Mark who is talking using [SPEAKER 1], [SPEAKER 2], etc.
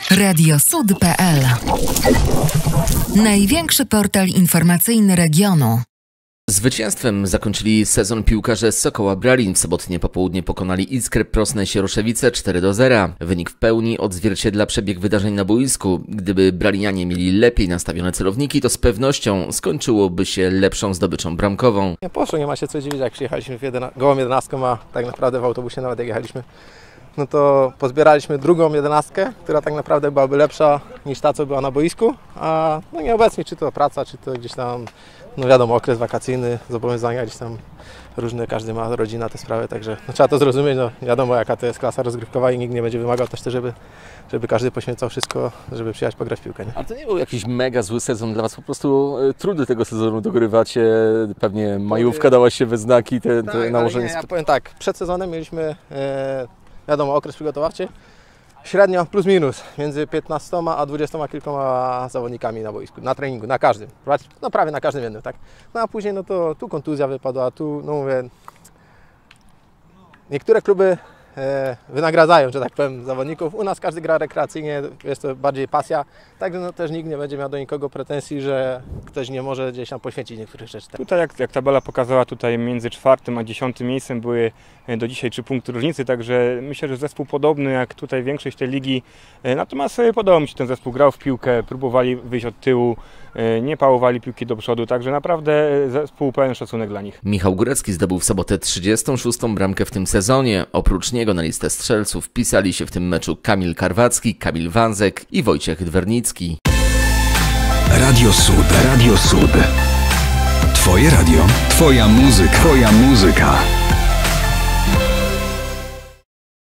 [SPEAKER 1] Radiosud.pl. Największy portal informacyjny regionu.
[SPEAKER 2] Zwycięstwem zakończyli sezon piłkarze z Sokoła Bralin. W sobotnie popołudnie pokonali Iskrę Prosne Sieroszewice 4-0. Wynik w pełni odzwierciedla przebieg wydarzeń na boisku. Gdyby bralinianie mieli lepiej nastawione celowniki, to z pewnością skończyłoby się lepszą zdobyczą bramkową.
[SPEAKER 3] Nie poszło, nie ma się co dziwić, jak przyjechaliśmy gołą 11, a tak naprawdę w autobusie nawet jak jechaliśmy, no to pozbieraliśmy drugą 11, która tak naprawdę byłaby lepsza niż ta, co była na boisku, a no nieobecnie, czy to praca, czy to gdzieś tam, no wiadomo, okres wakacyjny, zobowiązania gdzieś tam różne, każdy ma rodzina, te sprawy, także no, trzeba to zrozumieć, no wiadomo, jaka to jest klasa rozgrywkowa i nikt nie będzie wymagał też, żeby każdy poświęcał wszystko, żeby przyjechać pograć w piłkę. Nie?
[SPEAKER 2] Ale to nie był jakiś mega zły sezon dla Was, po prostu trudy tego sezonu dogorywacie, pewnie majówka dała się we znaki, te nałożenie...
[SPEAKER 3] Ja powiem tak, przed sezonem mieliśmy wiadomo, okres przygotowawczy, średnio plus minus między 15 a 20 kilkoma zawodnikami na boisku, na treningu, na każdym, no prawie na każdym jednym, tak. No a później no to tu kontuzja wypadła, tu no mówię, niektóre kluby wynagradzają, że tak powiem, zawodników. U nas każdy gra rekreacyjnie, jest to bardziej pasja, także no, też nikt nie będzie miał do nikogo pretensji, że ktoś nie może gdzieś tam poświęcić niektórych rzeczy.
[SPEAKER 4] Tutaj jak tabela pokazała, tutaj między 4. a 10. miejscem były do dzisiaj 3 punkty różnicy, także myślę, że zespół podobny jak tutaj większość tej ligi, natomiast podobał mi się ten zespół, grał w piłkę, próbowali wyjść od tyłu, nie pałowali piłki do przodu, także naprawdę zespół pełen szacunek dla nich.
[SPEAKER 2] Michał Górecki zdobył w sobotę 36. bramkę w tym sezonie. Oprócz niego na listę strzelców wpisali się w tym meczu Kamil Karwacki, Kamil Wanzek i Wojciech Dwernicki.
[SPEAKER 5] Radio Sud. Radio Sud. Twoje radio, twoja muzyka.